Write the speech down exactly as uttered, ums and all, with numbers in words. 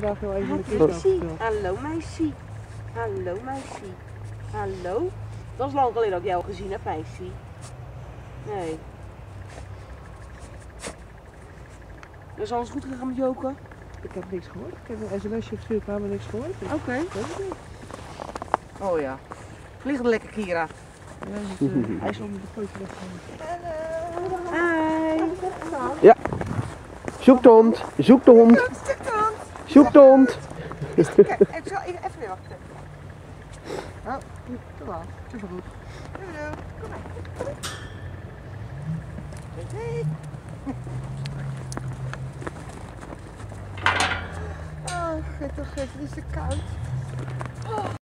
vandaag heel even met de Meisje. Hallo meisje. Hallo meisje. Hallo. Dat is lang geleden dat ik jou gezien heb, meisje. Nee. Is alles goed gegaan met Joke? Ik heb niks gehoord. Ik heb een sms'je gestuurd, maar niks gehoord. Oké. Okay. Oh ja. Vlieg er lekker, Kira. Ja, dus, uh, hij is onder de foto weggegaan. Hi. Ja. Zoek de hond. Zoek de hond. Zoek de hond. Kijk, ik zal even weer wachten. Oh, kom maar. Het is wel goed. Hallo, kom maar. Hey. Oh, gek toch gek, het is te koud.